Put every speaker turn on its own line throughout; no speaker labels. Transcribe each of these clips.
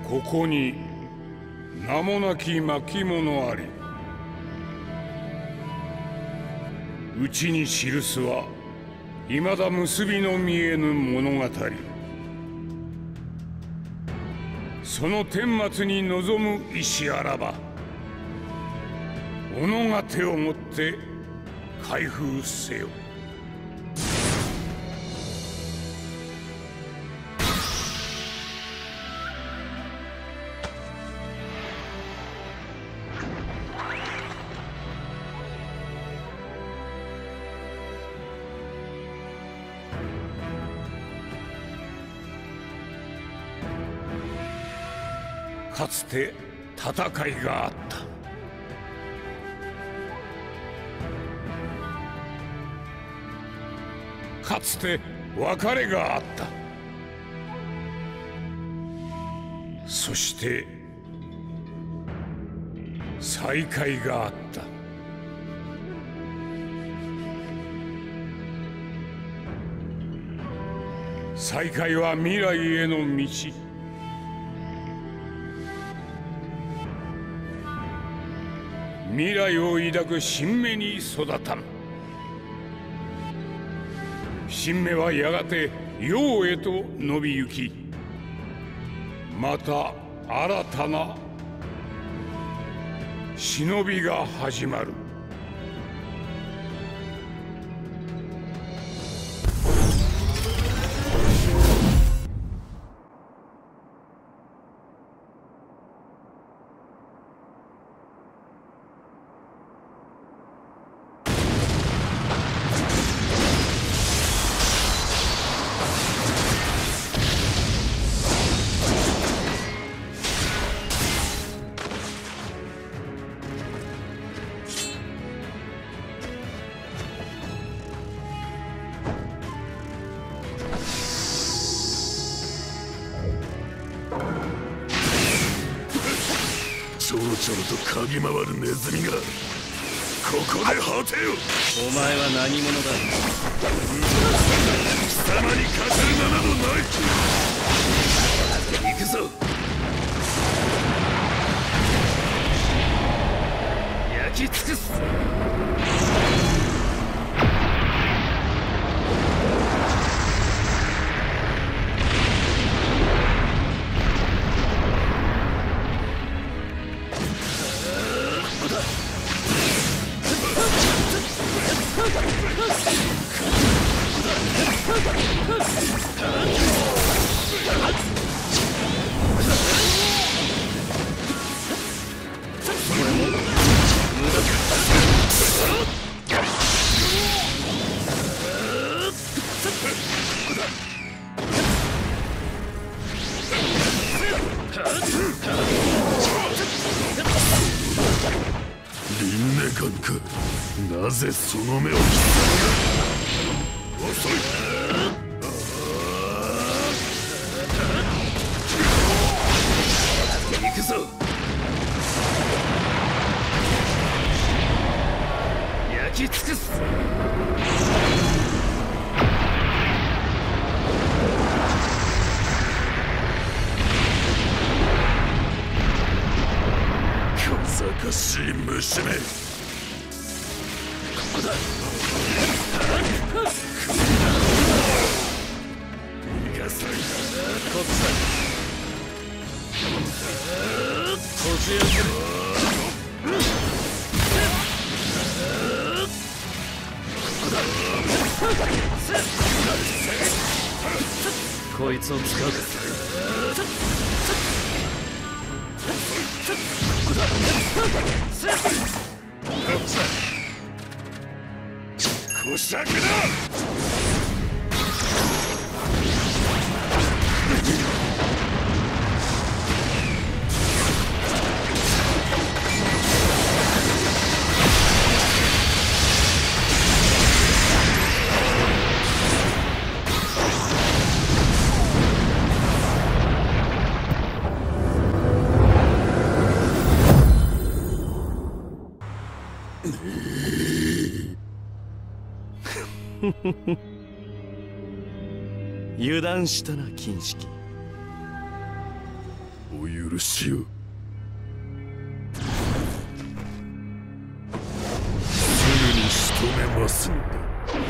ここに名もなき巻物あり。うちに記すは未だ結びの見えぬ物語。その顛末に臨む意志あらば、己が手をもって開封せよ。かつて戦いがあった。かつて別れがあった。そして再会があった。再会は未来への道。未来を抱く新芽に育たん。新芽はやがて陽へと伸びゆき、また新たな忍びが始まる。
ちょろちょろと嗅ぎ回るネズミがここで果てよ。
お前は何者だ。
貴様に勝てる名などない。行くぞ。焼き尽くす。リンネカンか。なぜその目を切ったのだ。遅い。行くぞ。焼き尽くす。小賢しい虫め。ここだ。逃がさん。こっちだ。こじ開ける。こいつを使うか。こしゃくだ。
油断したな、金色。
お許しを。すぐに仕留めますのだ。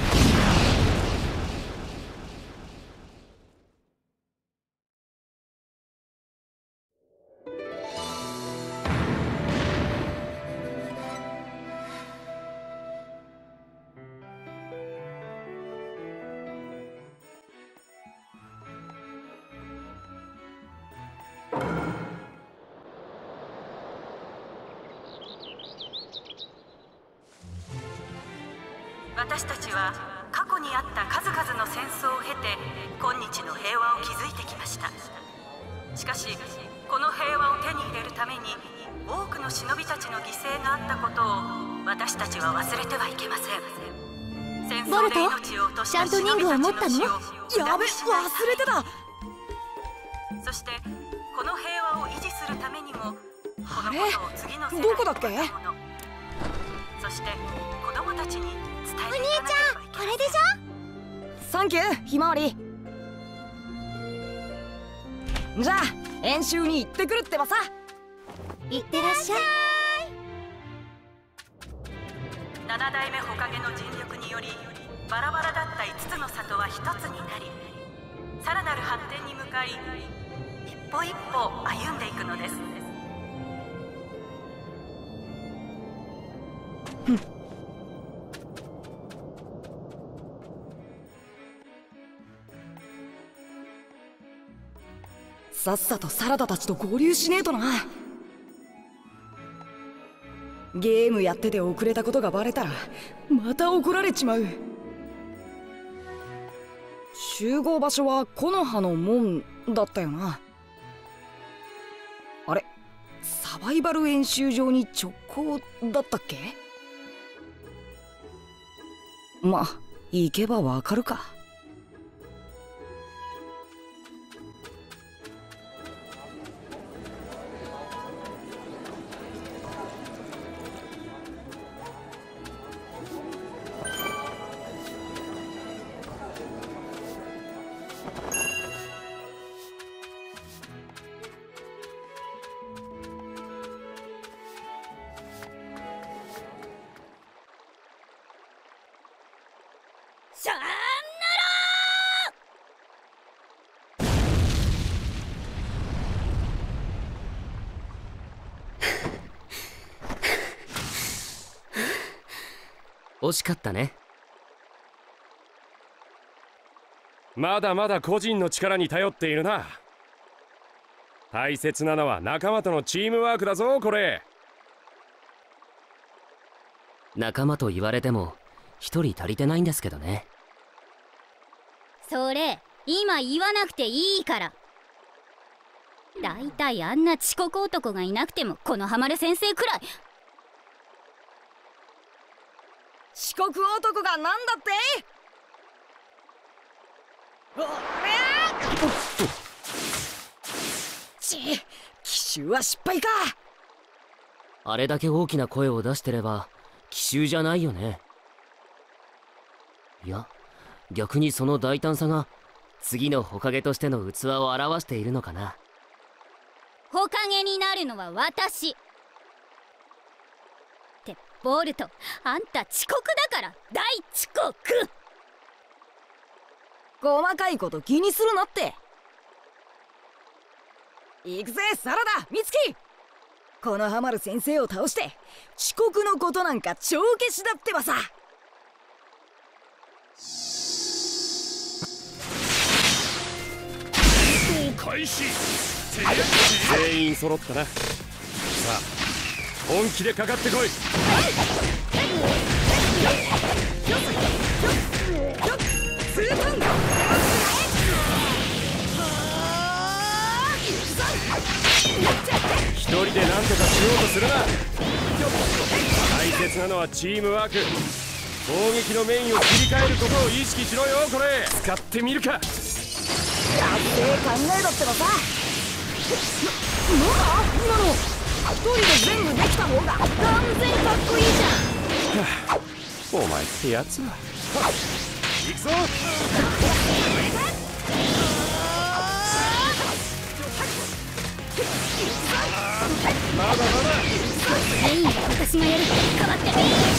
私たちは過去にあった数々の戦争を経て今日の平和を築いてきました。しかしこの平和を手に入れるために多くの忍びたちの犠牲があったことを私たちは忘れてはいけません。戦争で命を落とした忍びたちの死を
やべ、忘れてた。
そしてこの平和を維持するためにもこのことを次の世代に
どこだっけ？
そして子供たちに
お兄ちゃん、これでしょ。
サンキュー、ひまわり。じゃあ演習に行ってくるってばさ。
行ってらっしゃい。
7代目火影の尽力によりバラバラだった5つの里は一つになり、さらなる発展に向かい一歩一歩歩んでいくのです。
さっさとサラダたちと合流しねえとな。ゲームやってて遅れたことがバレたらまた怒られちまう。集合場所は木の葉の門だったよな。あれ、サバイバル演習場に直行だったっけ？まあ行けばわかるか。
さあな
惜しかったね。
まだまだ個人の力に頼っているな。大切なのは仲間とのチームワークだぞ。これ
仲間と言われても一人足りてないんですけどね。
それ今言わなくていいから。だいたいあんな遅刻男がいなくてもこのハマる先生くらい。
遅刻男がなんだって？奇襲は失敗か。
あれだけ大きな声を出してれば奇襲じゃないよね。いや、逆にその大胆さが次の火影としての器を表しているのかな。
火影になるのは私ってボルト、あんた遅刻だから大遅刻。
細かいこと気にするなって。行くぜサラダ美月。このハマる先生を倒して遅刻のことなんか帳消しだってばさ。
開始。
全員揃ったな。さあ本気でかかってこい。一人で何とかしようとするな。大切なのはチームワーク。攻撃のメインを切り替えることを意識しろよ。これ使ってみるか。
やっべえ考えだってばさ。なんだ今の。一人で全部できた方が断然かっこいいじゃん。
お前ってやつは。行くぞ。
私がやる。代わって。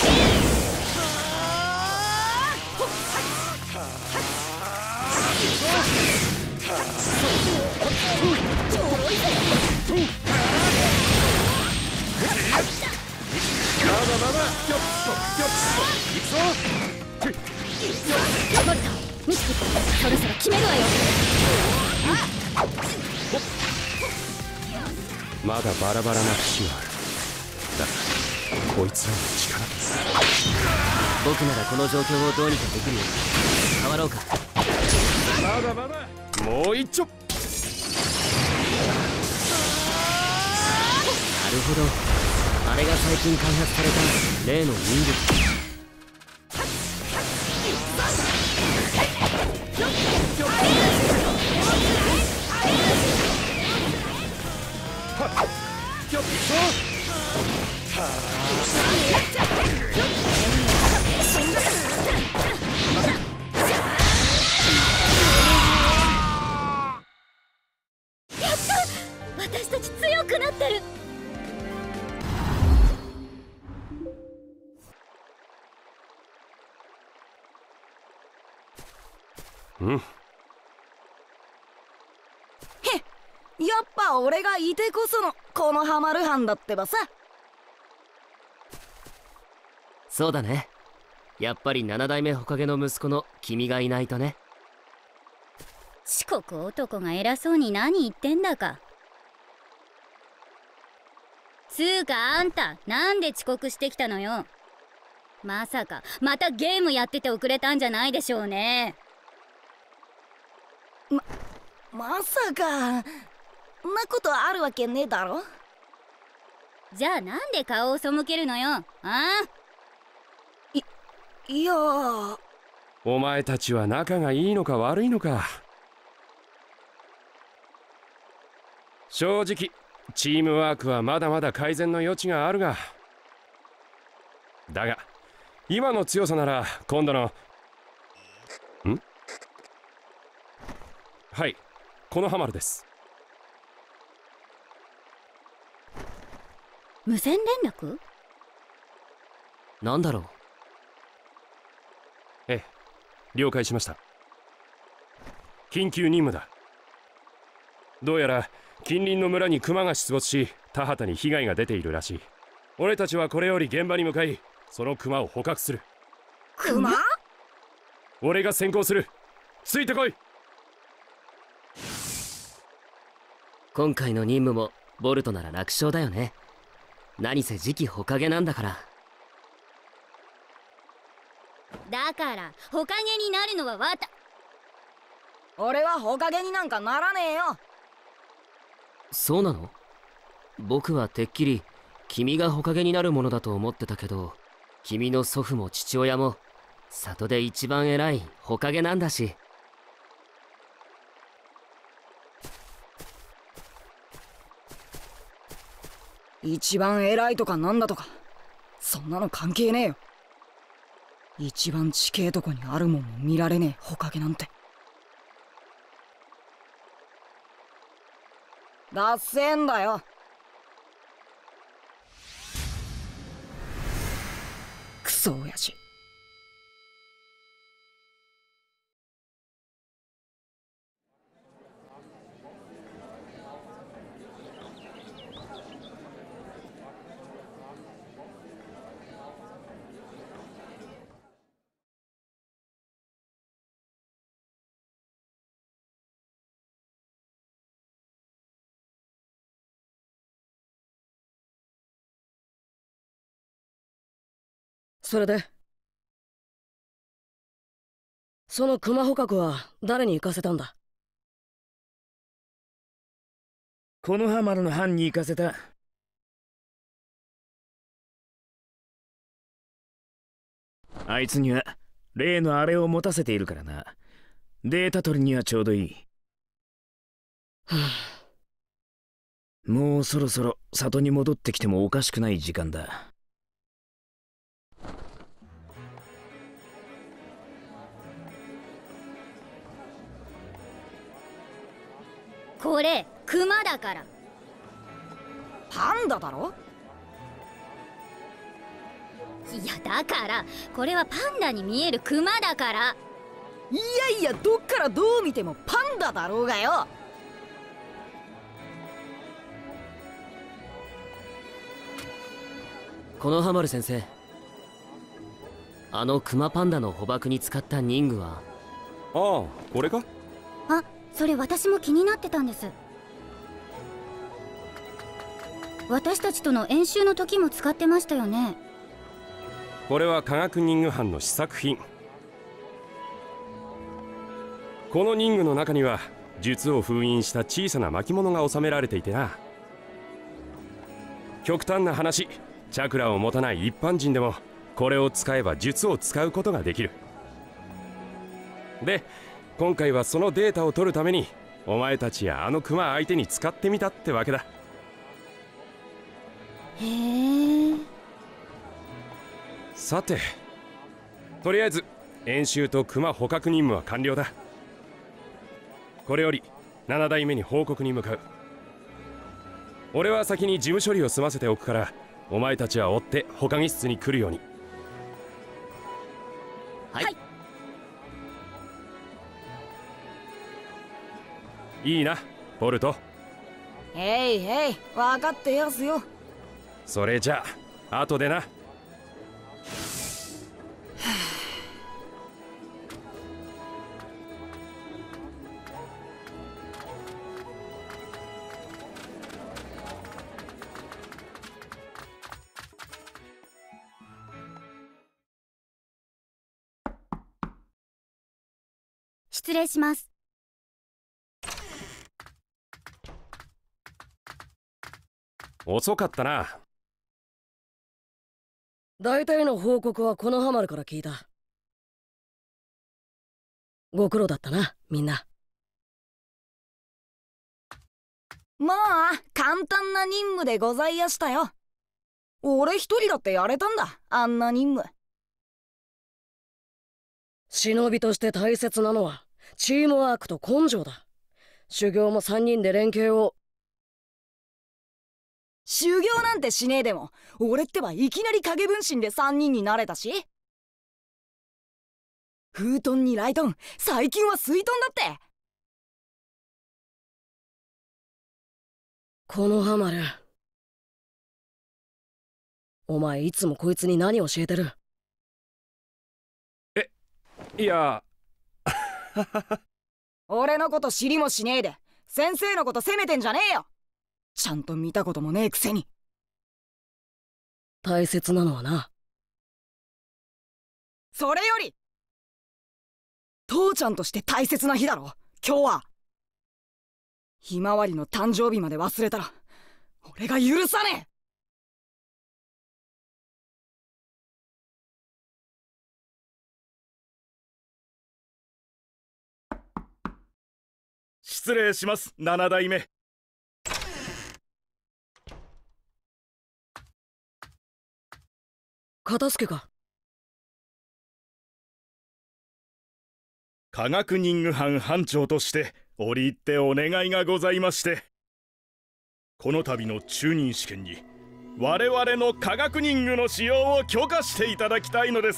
ボルト、ミツキ、そろそろ決めるわよ。
まだバラバラな節がある。だがこいつらの力、
僕ならこの状況をどうにかできるよ。変わろうか。
まだまだ、もう一丁。な
るほど、あれが最近開発された例の忍術。
私たち強くなってる。
うん。
やっぱ俺がいてこそのこのハマる班だってばさ。
そうだね。やっぱり7代目火影の息子の君がいないとね。
遅刻男が偉そうに何言ってんだか。つうかあんたなんで遅刻してきたのよ。まさかまたゲームやってて遅れたんじゃないでしょうね。
まさかんなことあるわけねえだろ。
じゃあなんで顔を背けるのよ。ああ、
いやー、
お前たちは仲がいいのか悪いのか。正直チームワークはまだまだ改善の余地があるが、だが今の強さなら今度のはい、このハマるです。
無線連絡？
なんだろう。
ええ、了解しました。緊急任務だ。どうやら近隣の村にクマが出没し、田畑に被害が出ているらしい。俺たちはこれより現場に向かい、そのクマを捕獲する。
クマ？
俺が先行する。ついてこい。
今回の任務もボルトなら楽勝だよね。何せ次期火影なんだから。
だから火影になるのは
俺は火影になんかならねえよ。
そうなの？僕はてっきり君が火影になるものだと思ってたけど、君の祖父も父親も里で一番偉い火影なんだし。
一番偉いとかなんだとかそんなの関係ねえよ。一番地形とこにあるもんも見られねえ火影なんて。だっせんだよ。クソ親父。
それでその熊捕獲は誰に行かせたんだ？
この葉丸の班に行かせた。あいつには例のあれを持たせているからな。データ取りにはちょうどいい。もうそろそろ里に戻ってきてもおかしくない時間だ。
これクマだから。
パンダだろ？
いやだからこれはパンダに見えるクマだから。
いやいや、どっからどう見てもパンダだろうがよ。
このハマル先生、あのクマパンダの捕獲に使った任具は？
ああ、これか？
あ、それ私も気になってたんです。私たちとの演習の時も使ってましたよね。
これは科学任具班の試作品。この任具の中には術を封印した小さな巻物が収められていてな。極端な話、チャクラを持たない一般人でもこれを使えば術を使うことができる。で、今回はそのデータを取るためにお前たちやあのクマ相手に使ってみたってわけだ。
へえ。
さて、とりあえず演習とクマ捕獲任務は完了だ。これより7代目に報告に向かう。俺は先に事務処理を済ませておくから、お前たちは追って捕獲室に来るように。
はい、はい。
いいな、ボルト。
へいへい、分かってやすよ。
それじゃあ後でな。
失礼します。
遅かったな。
大体の報告はこのハマルから聞いた。ご苦労だったな、みんな。
まあ簡単な任務でございやしたよ。俺一人だってやれたんだ、あんな任務。
忍びとして大切なのはチームワークと根性だ。修行も3人で連携を。
修行なんてしねえでも、俺ってばいきなり影分身で3人になれたし。フートンにライトン、最近は水トンだって。
このハマル、お前いつもこいつに何教えてる？
いや
俺のこと知りもしねえで先生のこと責めてんじゃねえよ。ちゃんと見たこともねえくせに。
大切なのはな。
それより父ちゃんとして大切な日だろ今日は。ひまわりの誕生日まで忘れたら俺が許さねえ。
失礼します、7代目。
片付けか？
科学任具班班長として折り入ってお願いがございまして、この度の中任試験に我々の科学任具の使用を許可していただきたいのです。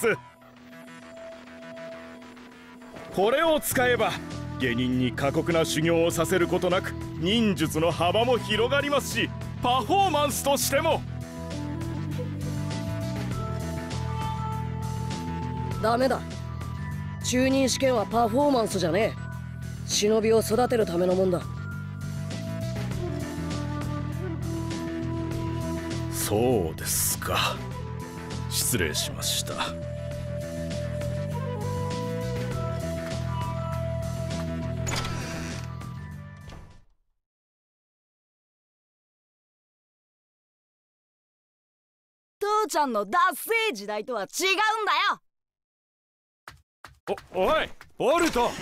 これを使えば下人に過酷な修行をさせることなく忍術の幅も広がりますし、パフォーマンスとしても。
ダメだ。中任試験はパフォーマンスじゃねえ。忍びを育てるためのもんだ。
そうですか。失礼しました。
父ちゃんのダッセー時代とは違うんだよ。
おいボルト。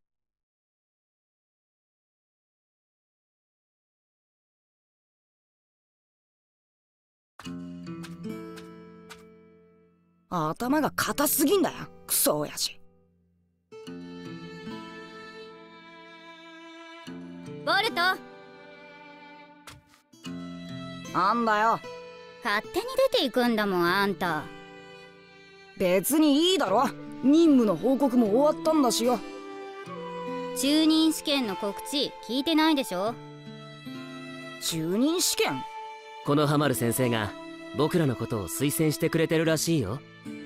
頭が硬すぎんだよクソ親父。
ボルト、
なんだよ。
勝手に出ていくんだもんあんた。
別にいいだろ。任務の報告も終わったんだしよ。
中任試験の告知聞いてないでしょ。
中任試験？
このハマる先生が僕らのことを推薦してくれてるらしいよ。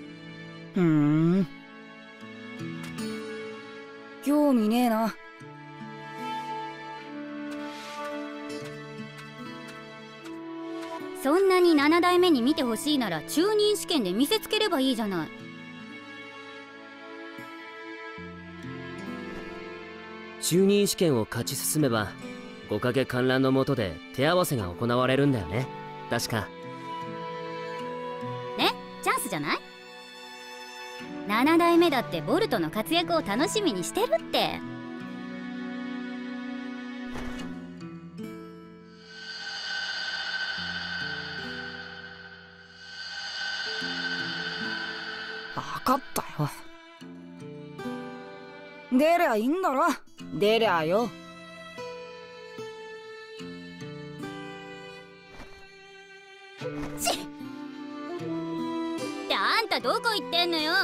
興味ねえな。
そんなに7代目に見てほしいなら中任試験で見せつければいいじゃない。
中任試験を勝ち進めば五影観覧の下で手合わせが行われるんだよね、確か。
ね、チャンスじゃない？ 7 代目だってボルトの活躍を楽しみにしてるって。
分かったよ。出りゃいいんだろ。出りゃよ。
ってあんたどこ行ってんのよ。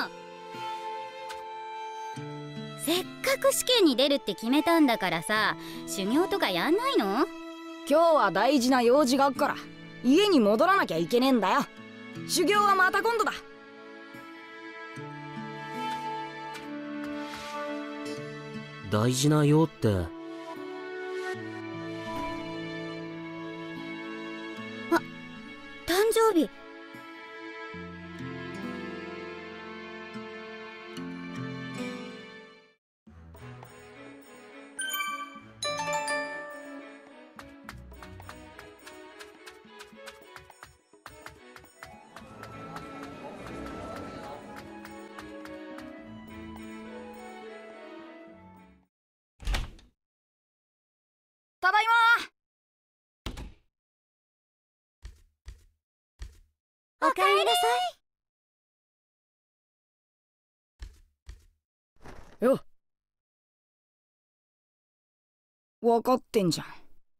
せっかく試験に出るって決めたんだからさ、修行とかやんないの？
今日は大事な用事があっから家に戻らなきゃいけねえんだよ。修行はまた今度だ。
大事なよって。
誕生日。
ただいま。
おかえりなさ
い。よ。分かってんじゃん。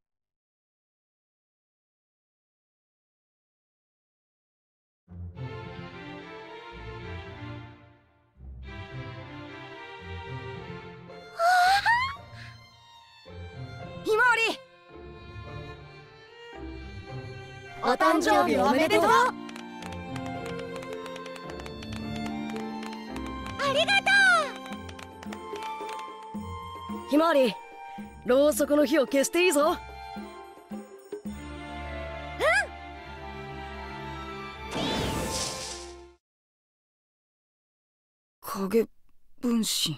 ひまわり、
お誕生日おめでとう。ありがとう。
ひまわり、ろうそくの火を消していいぞ。
影分身。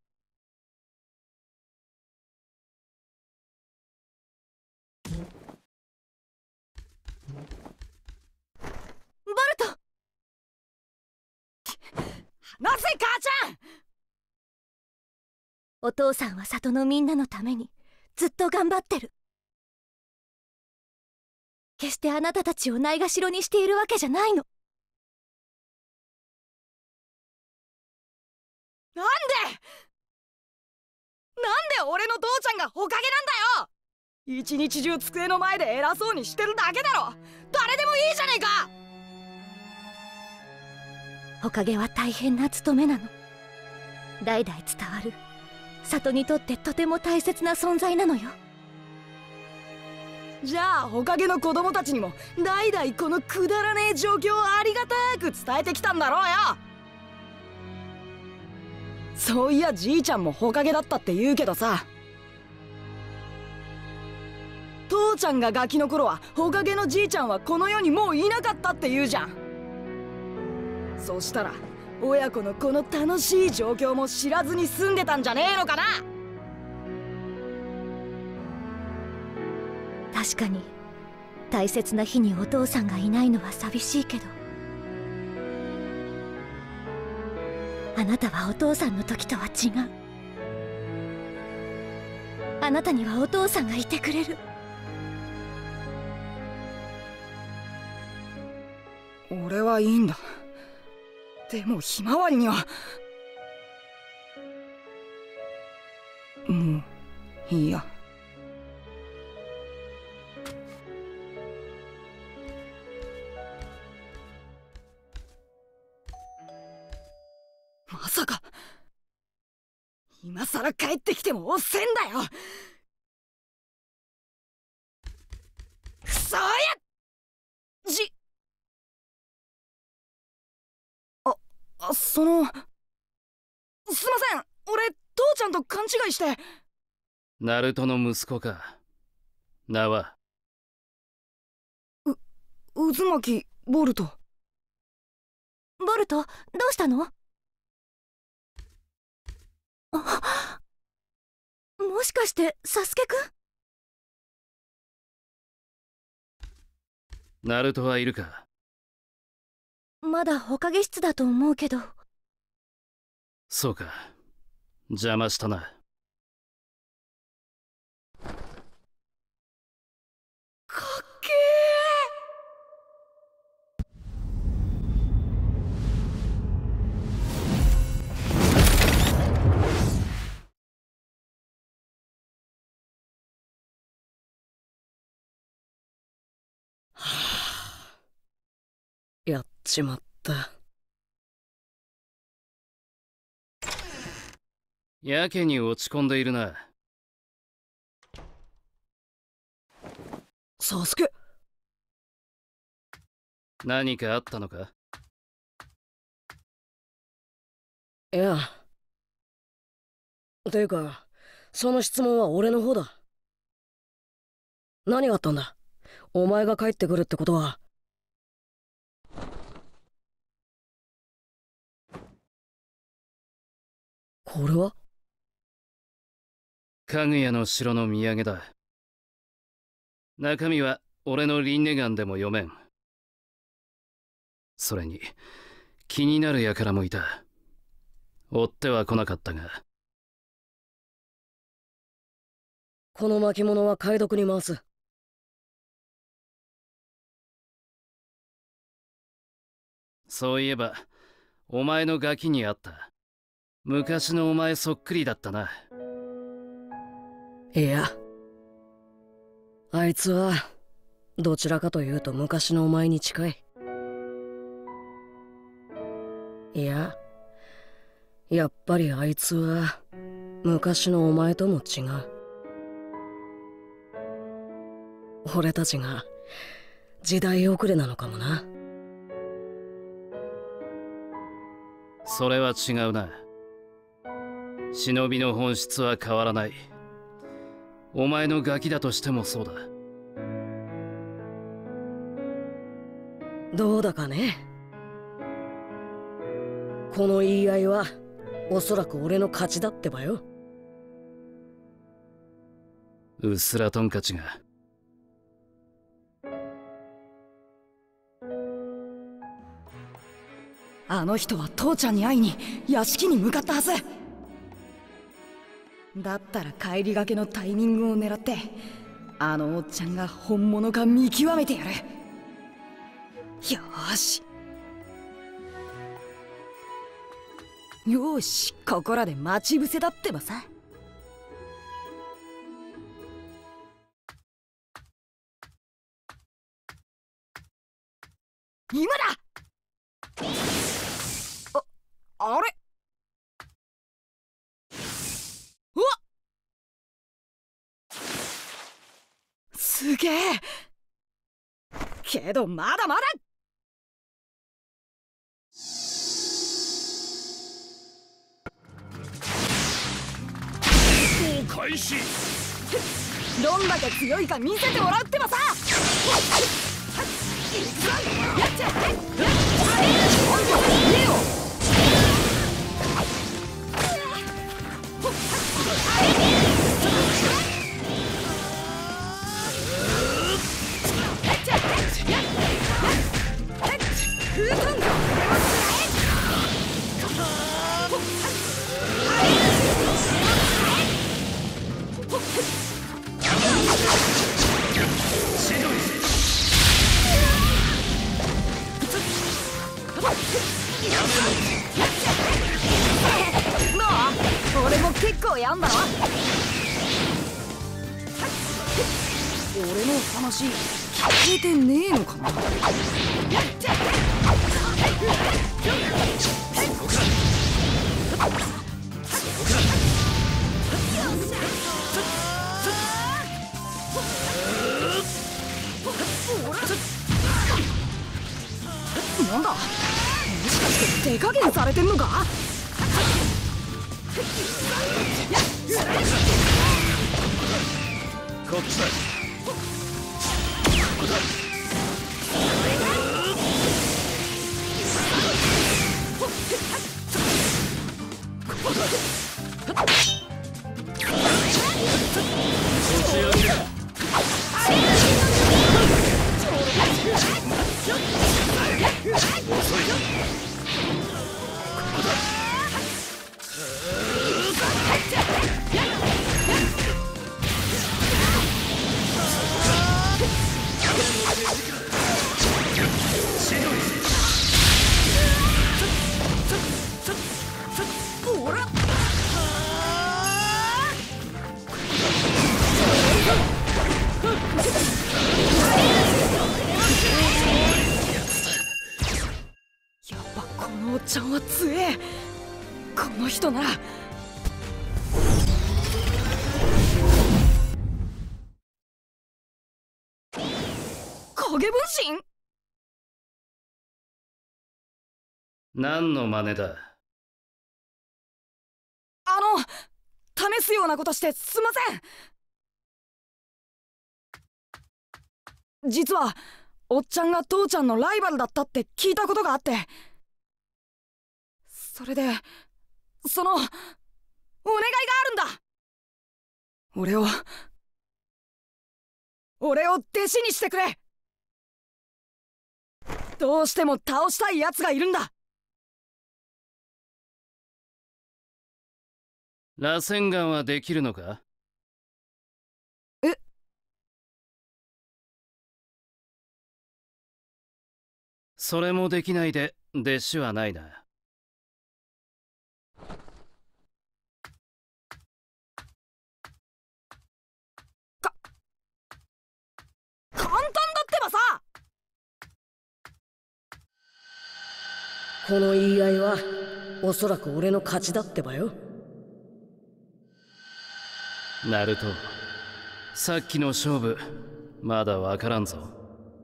ボルト、離せ母ちゃん。
お父さんは里のみんなのためにずっと頑張ってる。決してあなたたちをないがしろにしているわけじゃないの。
なんで俺の父ちゃんがほかげなんだよ。一日中机の前で偉そうにしてるだけだろ。誰でもいいじゃねえか。
ほかげは大変な務めなの。代々伝わる里にとってとても大切な存在なのよ。
じゃあほかげの子供たちにも代々このくだらねえ状況をありがたく伝えてきたんだろうよ。そういやじいちゃんもほかげだったって言うけどさ、父ちゃんがガキの頃はほかげのじいちゃんはこの世にもういなかったって言うじゃん。そしたら親子のこの楽しい状況も知らずに住んでたんじゃねえのかな。
確かに大切な日にお父さんがいないのは寂しいけど、あなたはお父さんの時とは違う。あなたにはお父さんがいてくれる。
俺はいいんだ。でもひまわりにはもういいや。 更帰ってきてもおっせんだよ。くそやすいません、俺父ちゃんと勘違いして。
ナルトの息子か。名は
渦巻ボルト。
ボルト、どうしたの？もしかしてサスケく
ん？ナルトはいるか？
まだ火影室だと思うけど。
そうか、邪魔したな。
かっけ
ー。やっちまった。
やけに落ち込んでいるな。
サスケ、
何かあったのか？
いや。ていうか、その質問は俺の方だ。何があったんだ？お前が帰ってくるってことは。これは？
かぐやの城の土産だ。中身は俺の輪廻眼でも読めん。それに気になる輩もいた。追っては来なかったが。
この巻物は解読に回す。
そういえばお前のガキにあった。昔のお前そっくりだったな。
いや、あいつはどちらかというと昔のお前に近い。いや、やっぱりあいつは昔のお前とも違う。俺たちが時代遅れなのかもな。
それは違うな。忍びの本質は変わらない。お前のガキだとしてもそうだ。
どうだかね。この言い合いはおそらく俺の勝ちだってばよ。
うっすらトンカチが。
あの人は父ちゃんに会いに屋敷に向かったはずだったら、帰りがけのタイミングを狙ってあのおっちゃんが本物か見極めてやる。よーしよーし、ここらで待ち伏せだってばさ。今だ。あれ、うわっ、すげえけどまだまだ。
開始。
どんだけ強いか見せてもらうってばさ。やっちゃ俺も結構やんだろ。俺の話聞いてねえのかな。 手加減されてんのか？
こっちだ。
やっぱこのおっちゃんは強え。この人なら。影分身？
何の真似だ？
試すようなことしてすいません。実はおっちゃんが父ちゃんのライバルだったって聞いたことがあって、それでお願いがあるんだ。俺を弟子にしてくれ。どうしても倒したい奴がいるんだ。
螺旋岩はできるのか？
え？
それもできないで弟子はないな。
簡単だってばさ。
この言い合いはおそらく俺の勝ちだってばよ。
ナルト、さっきの勝負まだわからんぞ。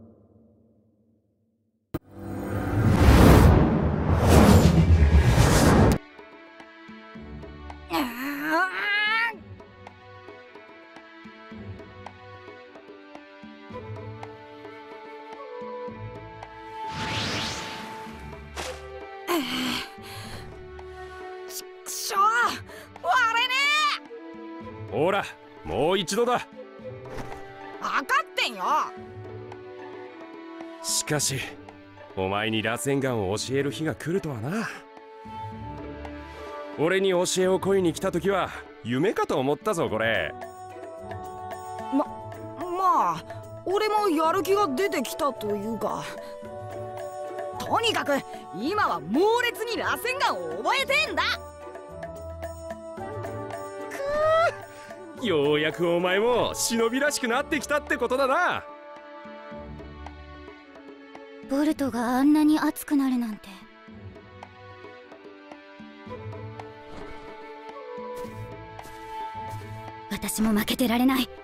ちくしょう、割れねえ。
ほら、もう一度だ。
分かってんよ。
しかしお前に螺旋岩を教える日が来るとはな。俺に教えを請いに来た時は夢かと思ったぞこれ。
まあ俺もやる気が出てきたというか、とにかく今は猛烈に螺旋岩を覚えてんだ。
ようやくお前も忍びらしくなってきたってことだな。
ボルトがあんなに熱くなるなんて。私も負けてられない。